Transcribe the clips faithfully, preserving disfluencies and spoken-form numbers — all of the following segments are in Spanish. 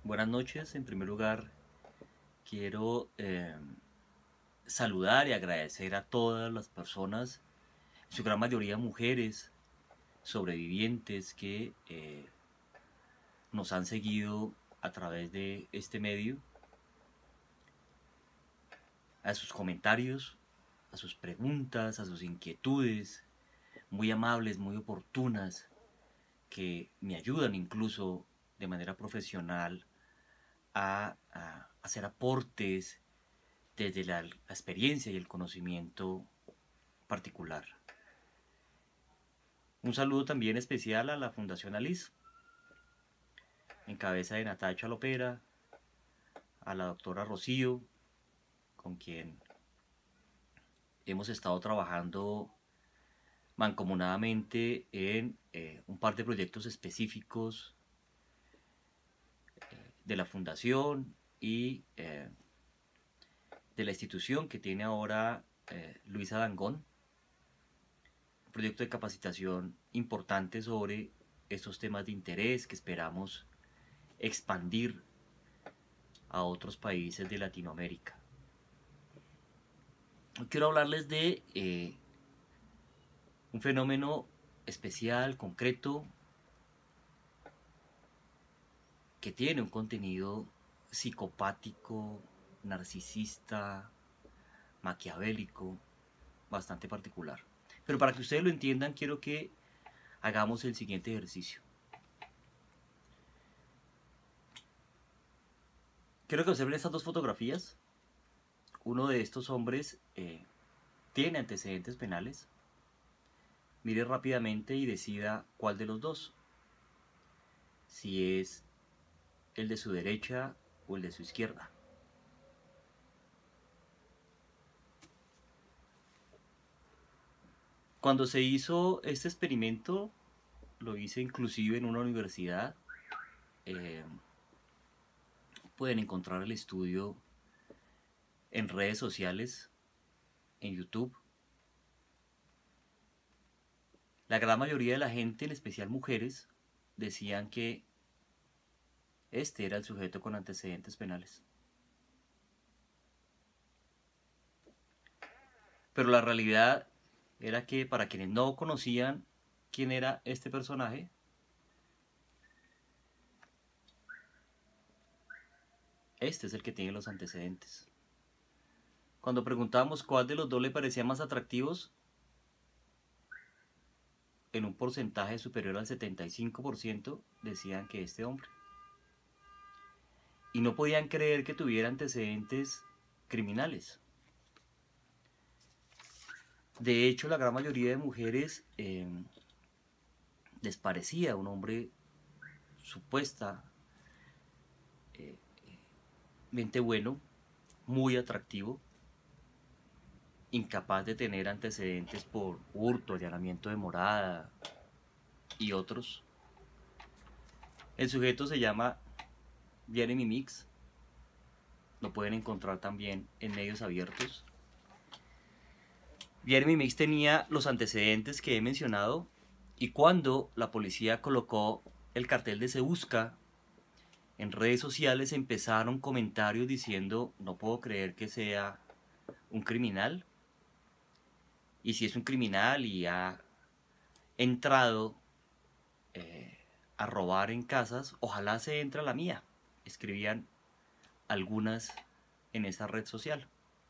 Buenas noches. En primer lugar, quiero eh, saludar y agradecer a todas las personas, en su gran mayoría mujeres, sobrevivientes que eh, nos han seguido a través de este medio, a sus comentarios, a sus preguntas, a sus inquietudes, muy amables, muy oportunas, que me ayudan incluso de manera profesional a, a hacer aportes desde la, la experiencia y el conocimiento particular. Un saludo también especial a la Fundación Alice, en cabeza de Natacha Lopera, a la doctora Rocío, con quien hemos estado trabajando mancomunadamente en eh, un par de proyectos específicos eh, de la Fundación y eh, de la institución que tiene ahora eh, Luisa Dangón, un proyecto de capacitación importante sobre estos temas de interés que esperamos expandir a otros países de Latinoamérica. Quiero hablarles de eh, un fenómeno especial, concreto, que tiene un contenido psicopático, narcisista, maquiavélico, bastante particular. Pero para que ustedes lo entiendan, quiero que hagamos el siguiente ejercicio. Quiero que observen estas dos fotografías. Uno de estos hombres eh, tiene antecedentes penales. Mire rápidamente y decida cuál de los dos. Si es el de su derecha o el de su izquierda. Cuando se hizo este experimento, lo hice inclusive en una universidad. Eh, pueden encontrar el estudio en redes sociales, en YouTube. La gran mayoría de la gente, en especial mujeres, decían que este era el sujeto con antecedentes penales. Pero la realidad era que para quienes no conocían quién era este personaje, este es el que tiene los antecedentes. Cuando preguntábamos cuál de los dos le parecía más atractivos, en un porcentaje superior al setenta y cinco por ciento decían que este hombre. Y no podían creer que tuviera antecedentes criminales. De hecho, la gran mayoría de mujeres eh, les parecía un hombre supuestamente eh, bueno, muy atractivo, incapaz de tener antecedentes por hurto, allanamiento de morada y otros. El sujeto se llama Jeremy Mix. Lo pueden encontrar también en medios abiertos. Jeremy Mix tenía los antecedentes que he mencionado, y cuando la policía colocó el cartel de Se Busca en redes sociales, empezaron comentarios diciendo: no puedo creer que sea un criminal, y si es un criminal y ha entrado eh, a robar en casas, ojalá se entre a la mía, escribían algunas en esta red social.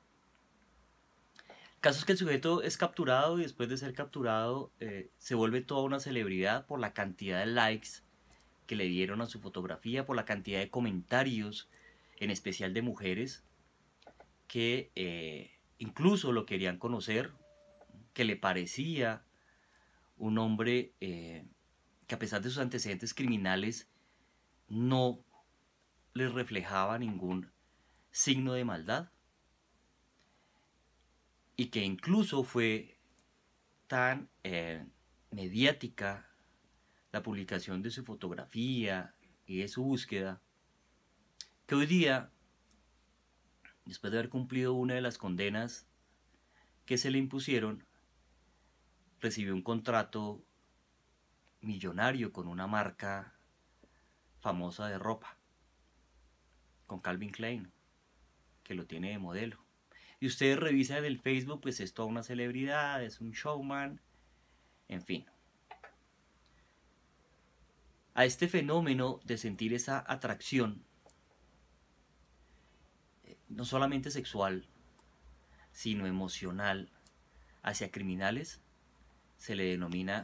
El caso es que el sujeto es capturado, y después de ser capturado eh, se vuelve toda una celebridad por la cantidad de likes que le dieron a su fotografía, por la cantidad de comentarios, en especial de mujeres, que eh, incluso lo querían conocer, que le parecía un hombre eh, que a pesar de sus antecedentes criminales no les reflejaba ningún signo de maldad, y que incluso fue tan eh, mediática la publicación de su fotografía y de su búsqueda, que hoy día, después de haber cumplido una de las condenas que se le impusieron, recibió un contrato millonario con una marca famosa de ropa. con Calvin Klein, que lo tiene de modelo. Y ustedes revisan el Facebook, pues es toda una celebridad, es un showman, en fin. A este fenómeno de sentir esa atracción, no solamente sexual, sino emocional, hacia criminales, se le denomina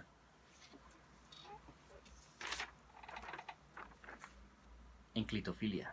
enclitofilia.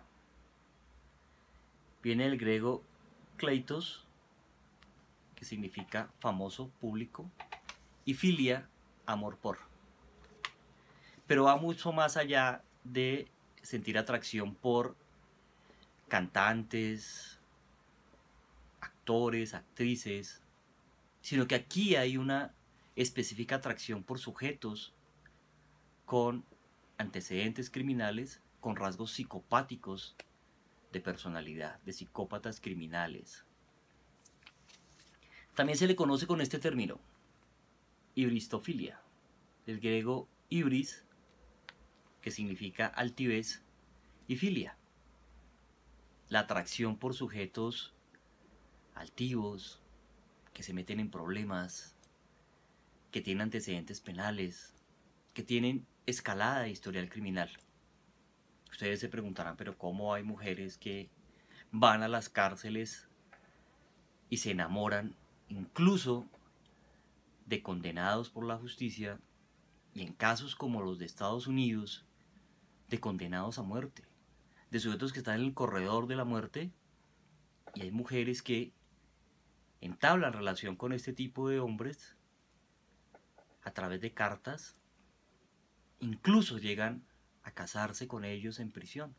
Viene del griego kleitos, que significa famoso, público, y filia, amor por. Pero va mucho más allá de sentir atracción por cantantes, actores, actrices, sino que aquí hay una específica atracción por sujetos con antecedentes criminales, con rasgos psicopáticos de personalidad, de psicópatas criminales. También se le conoce con este término, hibristofilia, del griego hibris, que significa altivez, y filia, la atracción por sujetos altivos, que se meten en problemas, que tienen antecedentes penales, que tienen escalada de historial criminal. Ustedes se preguntarán, pero ¿cómo hay mujeres que van a las cárceles y se enamoran incluso de condenados por la justicia, y en casos como los de Estados Unidos, de condenados a muerte, de sujetos que están en el corredor de la muerte, y hay mujeres que entablan relación con este tipo de hombres a través de cartas, incluso llegan a casarse con ellos en prisión?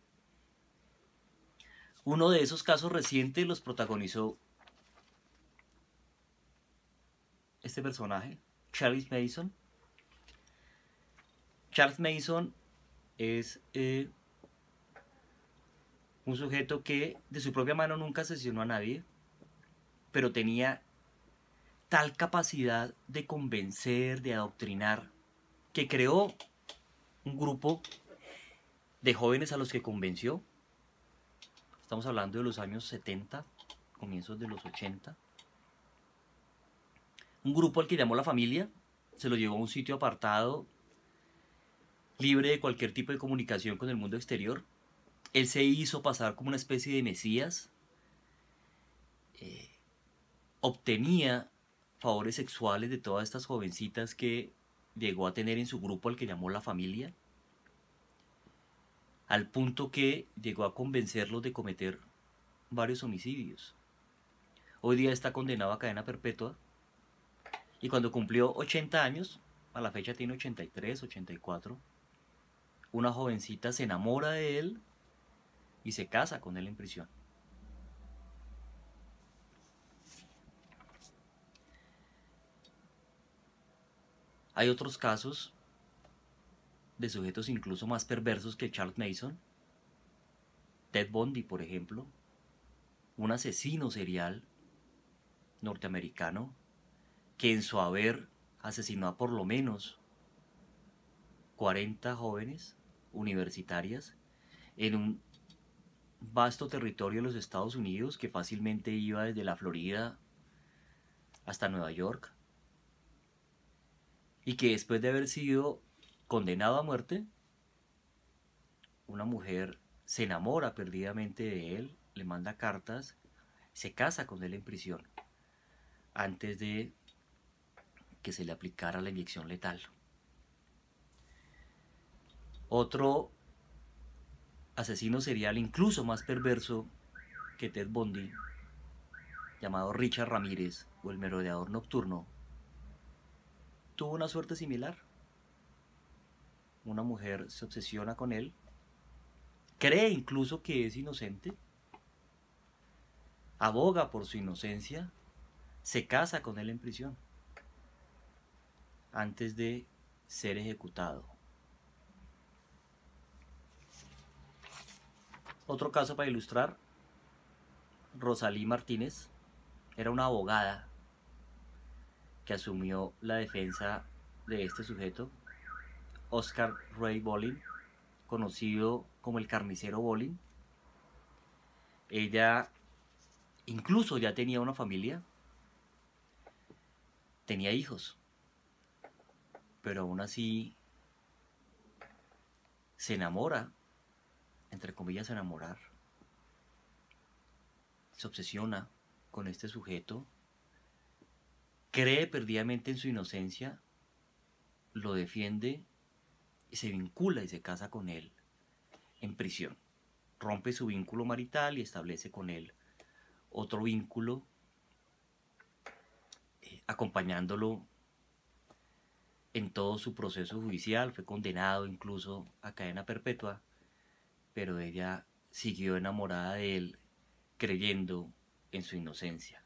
Uno de esos casos recientes los protagonizó este personaje, Charles Mason. Charles Mason es eh, un sujeto que de su propia mano nunca asesinó a nadie, pero tenía tal capacidad de convencer, de adoctrinar, que creó un grupo de jóvenes a los que convenció. Estamos hablando de los años setenta, comienzos de los ochenta. Un grupo al que llamó La Familia, se lo llevó a un sitio apartado, libre de cualquier tipo de comunicación con el mundo exterior. Él se hizo pasar como una especie de mesías, eh, obtenía favores sexuales de todas estas jovencitas que llegó a tener en su grupo al que llamó La Familia, al punto que llegó a convencerlos de cometer varios homicidios. Hoy día está condenado a cadena perpetua, y cuando cumplió ochenta años, a la fecha tiene ochenta y tres, ochenta y cuatro, una jovencita se enamora de él y se casa con él en prisión. Hay otros casos de sujetos incluso más perversos que Charles Mason. Ted Bundy, por ejemplo, un asesino serial norteamericano que en su haber asesinó a por lo menos cuarenta jóvenes universitarias en un vasto territorio de los Estados Unidos que fácilmente iba desde la Florida hasta Nueva York, y que después de haber sido condenado a muerte, una mujer se enamora perdidamente de él, le manda cartas, se casa con él en prisión antes de que se le aplicara la inyección letal. Otro asesino serial incluso más perverso que Ted Bundy, llamado Richard Ramírez, o el merodeador nocturno, tuvo una suerte similar. Una mujer se obsesiona con él, cree incluso que es inocente, aboga por su inocencia, se casa con él en prisión antes de ser ejecutado. Otro caso para ilustrar: Rosalí Martínez era una abogada que asumió la defensa de este sujeto, Oscar Ray Bolin, conocido como el carnicero Bolin. Ella incluso ya tenía una familia, tenía hijos, pero aún así se enamora, entre comillas enamorar, se obsesiona con este sujeto, cree perdidamente en su inocencia, lo defiende y se vincula y se casa con él en prisión. Rompe su vínculo marital y establece con él otro vínculo, eh, acompañándolo en todo su proceso judicial. Fue condenado incluso a cadena perpetua, pero ella siguió enamorada de él, creyendo en su inocencia.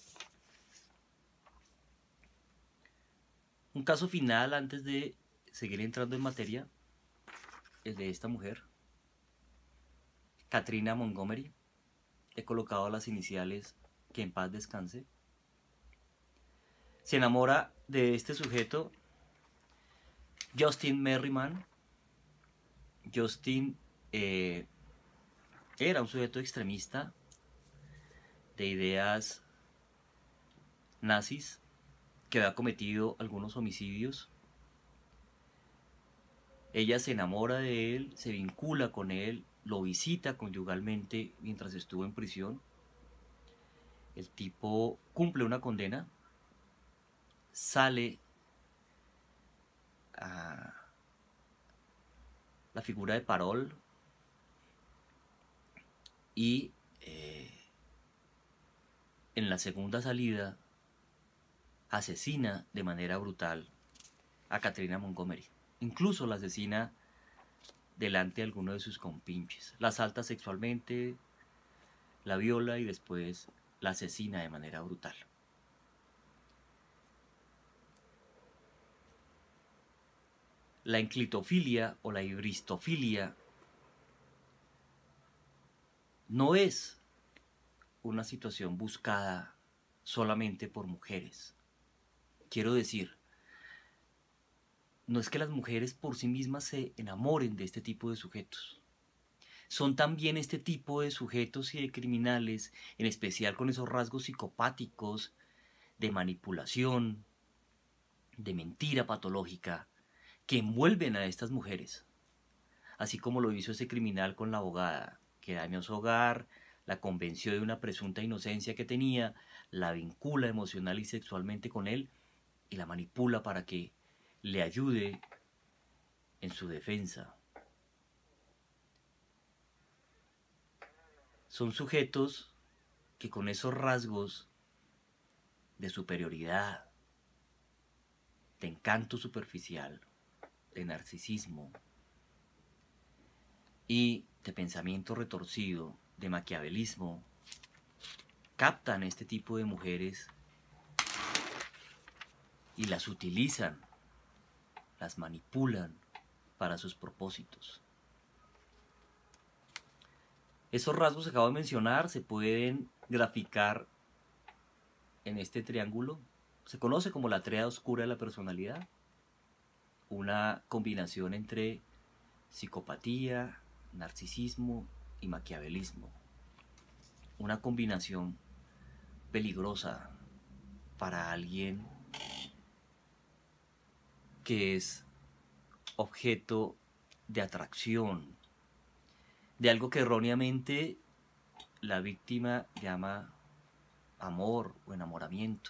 Un caso final antes de seguir entrando en materia, el de esta mujer, Katrina Montgomery. He colocado las iniciales, que en paz descanse. Se enamora de este sujeto, Justin Merriman. Justin eh, era un sujeto extremista de ideas nazis, que había cometido algunos homicidios. Ella se enamora de él, se vincula con él, lo visita conyugalmente mientras estuvo en prisión. El tipo cumple una condena, sale a la figura de parol y eh, en la segunda salida asesina de manera brutal a Katrina Montgomery. Incluso la asesina delante de alguno de sus compinches. La asalta sexualmente, la viola y después la asesina de manera brutal. La enclitofilia o la hibristofilia no es una situación buscada solamente por mujeres. Quiero decir, no es que las mujeres por sí mismas se enamoren de este tipo de sujetos. Son también este tipo de sujetos y de criminales, en especial con esos rasgos psicopáticos de manipulación, de mentira patológica, que envuelven a estas mujeres. Así como lo hizo ese criminal con la abogada, que dañó su hogar, la convenció de una presunta inocencia que tenía, la vincula emocional y sexualmente con él y la manipula para que le ayude en su defensa. Son sujetos que con esos rasgos de superioridad, de encanto superficial, de narcisismo y de pensamiento retorcido, de maquiavelismo, captan este tipo de mujeres y las utilizan, las manipulan para sus propósitos. Esos rasgos que acabo de mencionar se pueden graficar en este triángulo. Se conoce como la tríada oscura de la personalidad, una combinación entre psicopatía, narcisismo y maquiavelismo. Una combinación peligrosa para alguien que es objeto de atracción, de algo que erróneamente la víctima llama amor o enamoramiento,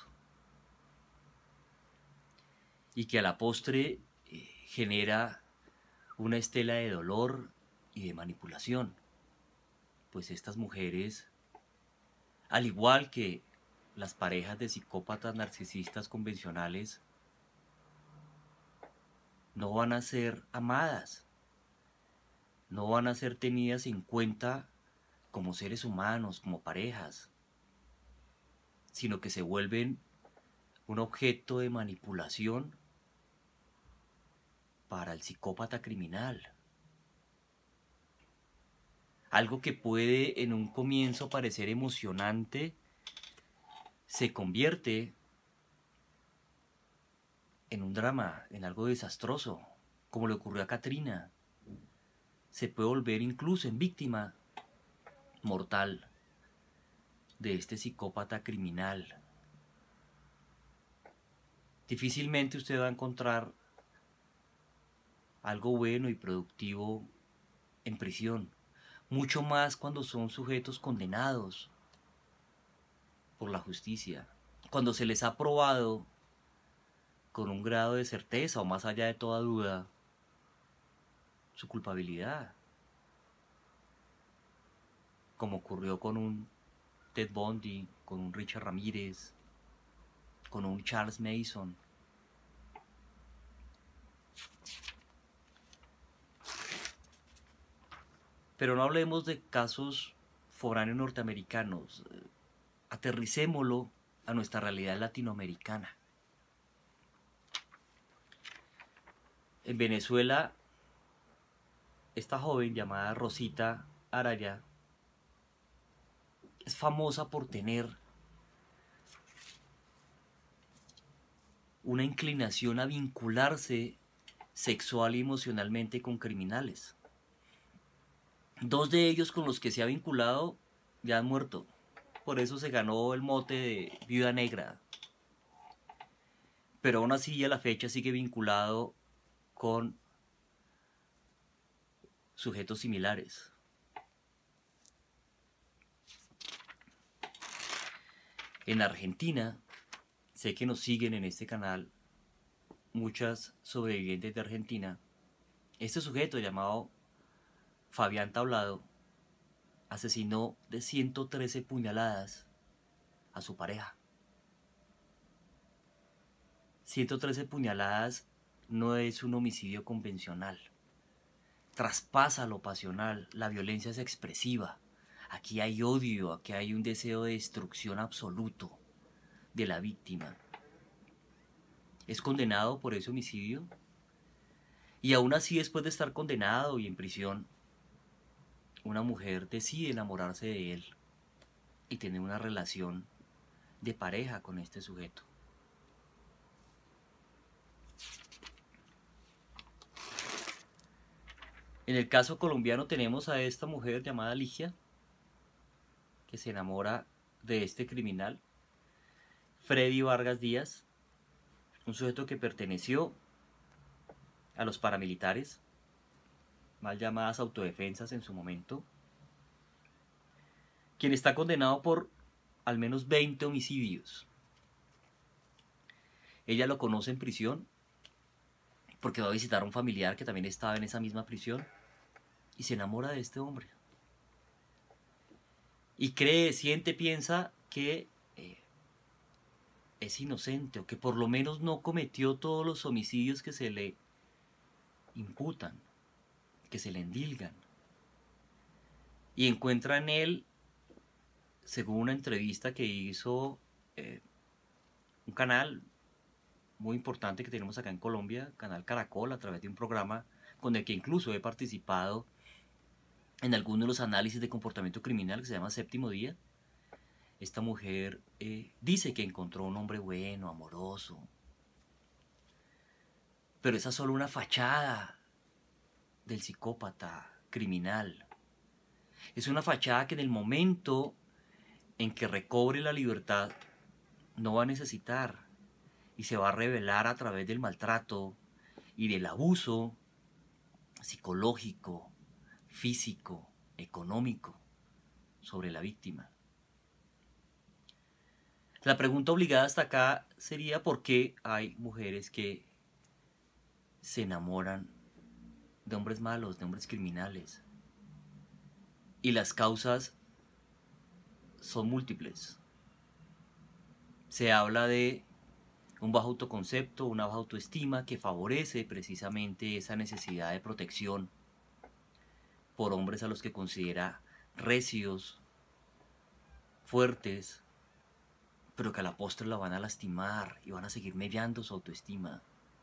y que a la postre eh, genera una estela de dolor y de manipulación, pues estas mujeres, al igual que las parejas de psicópatas narcisistas convencionales, no van a ser amadas, no van a ser tenidas en cuenta como seres humanos, como parejas, sino que se vuelven un objeto de manipulación para el psicópata criminal. Algo que puede en un comienzo parecer emocionante, se convierte en un drama, en algo desastroso, como le ocurrió a Katrina. Se puede volver incluso en víctima mortal de este psicópata criminal. Difícilmente usted va a encontrar algo bueno y productivo en prisión, mucho más cuando son sujetos condenados por la justicia, cuando se les ha probado con un grado de certeza o más allá de toda duda su culpabilidad, como ocurrió con un Ted Bundy, con un Richard Ramírez, con un Charles Manson. Pero no hablemos de casos foráneos norteamericanos, aterricémoslo a nuestra realidad latinoamericana. En Venezuela, esta joven llamada Rosita Araya es famosa por tener una inclinación a vincularse sexual y emocionalmente con criminales. Dos de ellos con los que se ha vinculado ya han muerto. Por eso se ganó el mote de viuda negra. Pero aún así a la fecha sigue vinculado con sujetos similares. En Argentina, sé que nos siguen en este canal muchas sobrevivientes de Argentina. Este sujeto llamado Fabián Tablado asesinó de ciento trece puñaladas a su pareja. ciento trece puñaladas no es un homicidio convencional. Traspasa lo pasional, la violencia es expresiva. Aquí hay odio, aquí hay un deseo de destrucción absoluto de la víctima. Es condenado por ese homicidio y aún así, después de estar condenado y en prisión, una mujer decide enamorarse de él y tener una relación de pareja con este sujeto. En el caso colombiano tenemos a esta mujer llamada Ligia, que se enamora de este criminal, Freddy Vargas Díaz, un sujeto que perteneció a los paramilitares, mal llamadas autodefensas en su momento, quien está condenado por al menos veinte homicidios. Ella lo conoce en prisión porque va a visitar a un familiar que también estaba en esa misma prisión y se enamora de este hombre. Y cree, siente, piensa que eh, es inocente o que por lo menos no cometió todos los homicidios que se le imputan, que se le endilgan. Y encuentra en él, según una entrevista que hizo eh, un canal muy importante que tenemos acá en Colombia, Canal Caracol, a través de un programa con el que incluso he participado en algunos de los análisis de comportamiento criminal que se llama Séptimo Día. Esta mujer eh, dice que encontró un hombre bueno, amoroso, pero esa es solo una fachada del psicópata criminal. Es una fachada que en el momento en que recobre la libertad no va a necesitar y se va a revelar a través del maltrato y del abuso psicológico, físico, económico sobre la víctima. La pregunta obligada hasta acá sería ¿por qué hay mujeres que se enamoran de hombres malos, de hombres criminales? Y las causas son múltiples. Se habla de un bajo autoconcepto, una baja autoestima que favorece precisamente esa necesidad de protección por hombres a los que considera recios, fuertes, pero que a la postre la van a lastimar y van a seguir mediando su autoestima.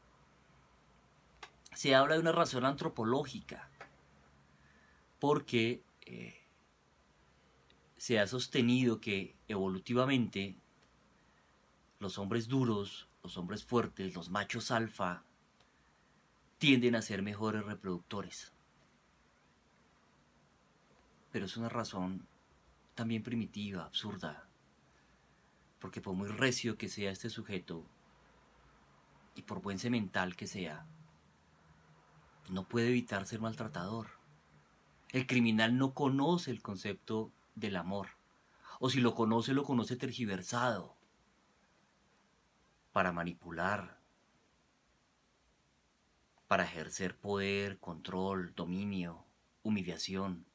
Se habla de una razón antropológica, porque eh, se ha sostenido que evolutivamente los hombres duros, los hombres fuertes, los machos alfa, tienden a ser mejores reproductores. Pero es una razón también primitiva, absurda. Porque por muy recio que sea este sujeto, y por buen semental que sea, no puede evitar ser maltratador. El criminal no conoce el concepto del amor, o si lo conoce, lo conoce tergiversado, para manipular, para ejercer poder, control, dominio, humillación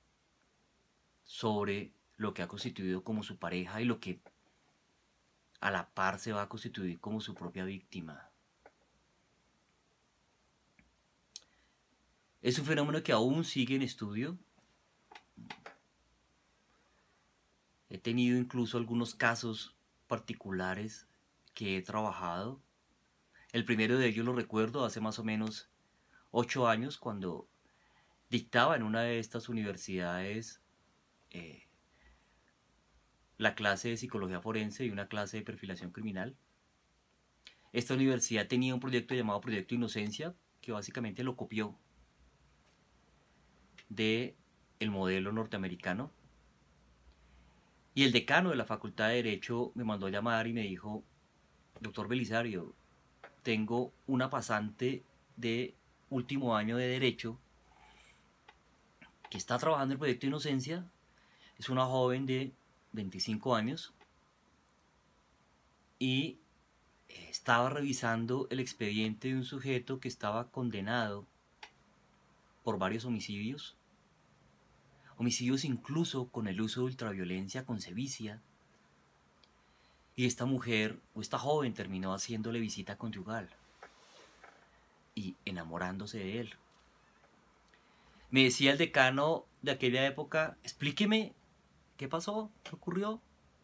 sobre lo que ha constituido como su pareja y lo que a la par se va a constituir como su propia víctima. Es un fenómeno que aún sigue en estudio. He tenido incluso algunos casos particulares que he trabajado. El primero de ellos lo recuerdo hace más o menos ocho años, cuando dictaba en una de estas universidades eh, la clase de psicología forense y una clase de perfilación criminal. Esta universidad tenía un proyecto llamado Proyecto Inocencia, que básicamente lo copió de el modelo norteamericano. Y el decano de la Facultad de Derecho me mandó a llamar y me dijo: doctor Belisario, tengo una pasante de último año de Derecho que está trabajando en el Proyecto Inocencia. Es una joven de veinticinco años y estaba revisando el expediente de un sujeto que estaba condenado por varios homicidios, homicidios incluso con el uso de ultraviolencia, con sevicia, y esta mujer o esta joven terminó haciéndole visita conyugal y enamorándose de él. Me decía el decano de aquella época: explíqueme qué pasó, qué ocurrió.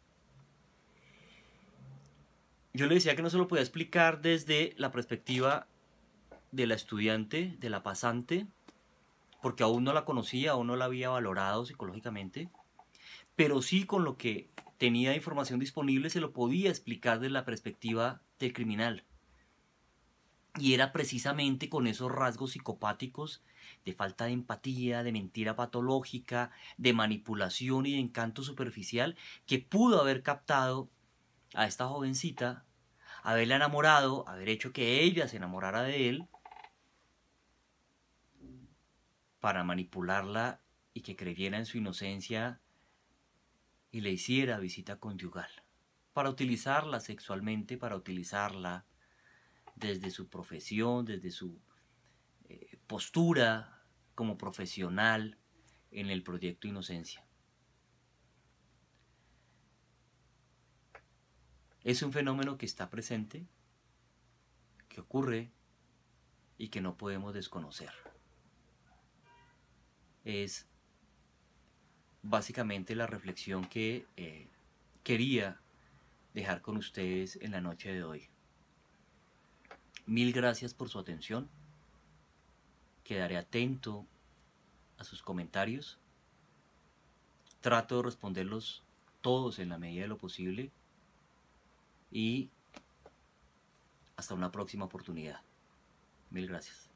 Yo le decía que no se lo podía explicar desde la perspectiva de la estudiante, de la pasante, porque aún no la conocía, aún no la había valorado psicológicamente, pero sí con lo que tenía de información disponible se lo podía explicar desde la perspectiva del criminal. Y era precisamente con esos rasgos psicopáticos de falta de empatía, de mentira patológica, de manipulación y de encanto superficial que pudo haber captado a esta jovencita, haberla enamorado, haber hecho que ella se enamorara de él, para manipularla y que creyera en su inocencia y le hiciera visita conyugal, para utilizarla sexualmente, para utilizarla desde su profesión, desde su eh, postura como profesional en el Proyecto Inocencia. Es un fenómeno que está presente, que ocurre y que no podemos desconocer. Es básicamente la reflexión que eh, quería dejar con ustedes en la noche de hoy. Mil gracias por su atención. Quedaré atento a sus comentarios. Trato de responderlos todos en la medida de lo posible. Y hasta una próxima oportunidad. Mil gracias.